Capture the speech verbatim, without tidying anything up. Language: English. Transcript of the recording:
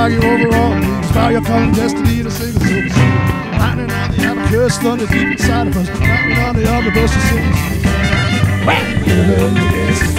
drag you over all the leaves, bow your calling destiny to sing a silver sea. Lightning on the abacus, thunder deep inside of us, lightning on the omnibus to sing. Well, you know, yes.